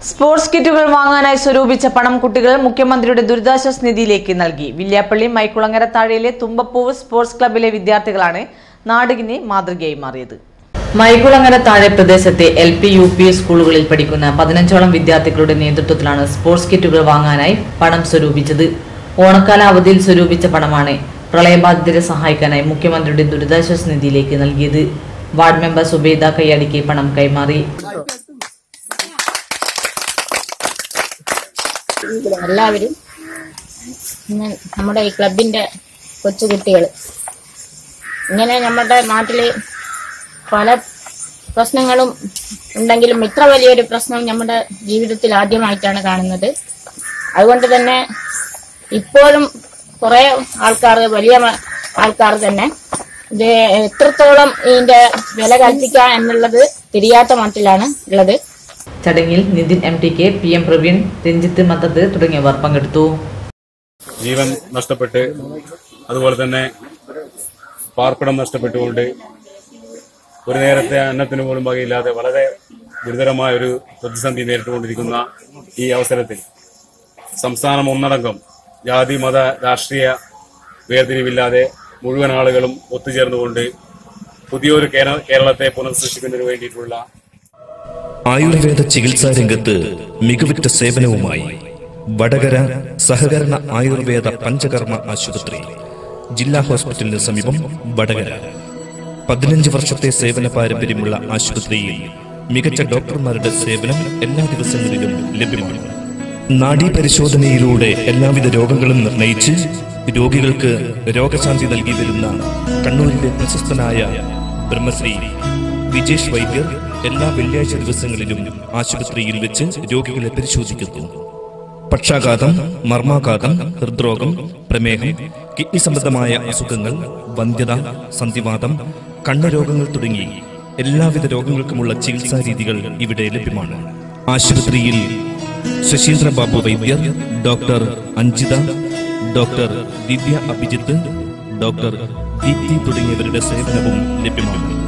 Sports കിറ്റുകൾ വാങ്ങാനായി സ്വരൂപിച്ച പണം കുട്ടികൾ മുഖ്യമന്ത്രിയുടെ ദുരിതാശ്വാസ നിധിയിലേക്ക് നൽകി. വില്യാപ്പള്ളി മൈക്കുളങ്ങര താഴെയിലെ തുമ്പപ്പൂവ് സ്പോർട്സ് ക്ലബ്ബിലെ വിദ്യാർത്ഥികളാണ് നാടിന് മാതൃകയായി മാറിയത്. മൈക്കുളങ്ങര താഴെ പ്രദേശത്തെ LP UP സ്കൂളുകളിൽ പഠിക്കുന്ന 15ഓളം വിദ്യാർത്ഥികളുടെ നേതൃത്വത്തിലാണ് സ്പോർട്സ് കിറ്റുകൾ വാങ്ങാനായി പണം സ്വരൂപിച്ചത്. ഓണക്കാല അവധിയിൽ സ്വരൂപിച്ച പണമാണ് പ്രളയബാധിതരെ സഹായിക്കാനായി മുഖ്യമന്ത്രിയുടെ ദുരിതാശ്വാസ നിധിയിലേക്ക് നൽകിയത്. വാർഡ് മെമ്പർ സുബൈദ കയ്യാടിക്ക് പണം കൈമാറി. എല്ലാവരും നമ്മുടെ ഈ ക്ലബിന്റെ കൊച്ചുകുട്ടികൾ ഇങ്ങനെ നമ്മുടെ നാട്ടില് പല പ്രശ്നങ്ങളും ഉണ്ടെങ്കിലും ഇത്ര വലിയൊരു പ്രശ്നം നമ്മുടെ ജീവിതത്തിൽ ആദ്യമായിട്ടാണ് കാണുന്നത്. അതുകൊണ്ട് തന്നെ ഇപ്പോഴും കുറെ ആൾക്കാർ, വലിയ ആൾക്കാർ തന്നെ ഇത് എത്രത്തോളം ഇതിന്റെ വില കൽപ്പിക്കുക എന്നുള്ളത് തിരിയാത്ത മട്ടിലാണ് ഉള്ളത്. ചടങ്ങിൽ നിതിൻ MTK, PM പ്രവീൺ, രഞ്ജിത്ത് മത്തത്ത് തുടങ്ങിയവർ പങ്കെടുത്തു. ജീവൻ നഷ്ടപ്പെട്ട് അതുപോലെ തന്നെ പാർപ്പിടം നഷ്ടപ്പെട്ടുകൊണ്ട് ഒരു നേരത്തെ അന്നത്തിന് പോലും വകയില്ലാതെ വളരെ ഗുരുതരമായ ഒരു പ്രതിസന്ധി നേരിട്ടുകൊണ്ടിരിക്കുന്ന ഈ അവസരത്തിൽ സംസ്ഥാനം ഒന്നടങ്കം ജാതി മത രാഷ്ട്രീയ വേർതിരിവില്ലാതെ മുഴുവൻ ആളുകളും ഒത്തുചേർന്നുകൊണ്ട് പുതിയൊരു കേരളത്തെ പുനഃസൃഷ്ടിക്കുന്നതിന് വേണ്ടിയിട്ടുള്ള ആയുർവേദ ചികിത്സാ രംഗത്ത് മികവുറ്റ സേവനവുമായി വടകര സഹകരണ ആയുർവേദ പഞ്ചകർമ്മ ആശുപത്രി, ജില്ലാ ഹോസ്പിറ്റലിന് സമീപം, വടകര. 15 വർഷത്തെ സേവന പാരമ്പര്യമുള്ള ആശുപത്രിയിൽ മികച്ച ഡോക്ടർമാരുടെ സേവനം എല്ലാ ദിവസങ്ങളിലും ലഭ്യമാണ്. നാഡീപരിശോധനയിലൂടെ എല്ലാവിധ രോഗങ്ങളും നിർണയിച്ച് രോഗികൾക്ക് രോഗശാന്തി നൽകി വരുന്ന കണ്ണൂരിലെ പ്രശസ്തനായ ബ്രഹ്മശ്രീ വിജേഷ് വൈദ്യർ എല്ലാ വെള്ളിയാഴ്ച ദിവസങ്ങളിലും ആശുപത്രിയിൽ വെച്ച് രോഗികളെ പരിശോധിക്കുന്നു. പക്ഷാഘാതം, മർമാഘാതം, ഹൃദ്രോഗം, പ്രമേഹം, കിഡ്നി സംബന്ധമായ അസുഖങ്ങൾ, വന്ധ്യത, സന്ധിവാതം, കണ്ണുരോഗങ്ങൾ തുടങ്ങി എല്ലാവിധ രോഗങ്ങൾക്കുമുള്ള ചികിത്സാ രീതികൾ ഇവിടെ ലഭ്യമാണ്. ആശുപത്രിയിൽ ശശീന്ദ്ര ബാബു വൈദ്യർ, doctor Anjitha, doctor Divya Abhijith, doctor Deepthi തുടങ്ങിയവരുടെ സേവനവും ലഭ്യമാണ്.